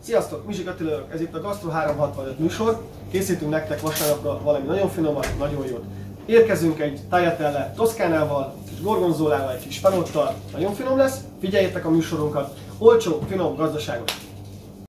Sziasztok, Mizsik Attila vagyok, ez itt a Gastro 365 műsor. Készítünk nektek vasárnapra valami nagyon finomat, nagyon jót. Érkezünk egy tagliatelle toszkánával, egy kis gorgonzolával, egy kis spanottal. Nagyon finom lesz, figyeljétek a műsorunkat. Olcsó, finom, gazdaságos.